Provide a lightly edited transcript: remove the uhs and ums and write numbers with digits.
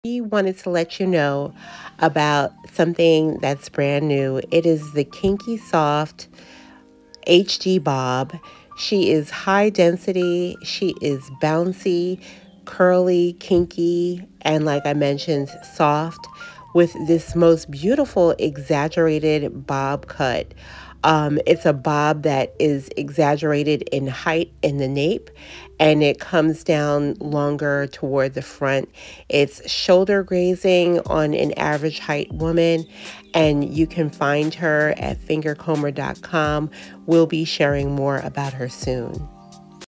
We wanted to let you know about something that's brand new. It is the Kinky Soft HD Bob. She is high density, she is bouncy, curly, kinky, and like I mentioned, soft with this most beautiful exaggerated bob cut. It's a bob that is exaggerated in height in the nape, and it comes down longer toward the front. It's shoulder grazing on an average height woman, and you can find her at fingercomber.com. We'll be sharing more about her soon.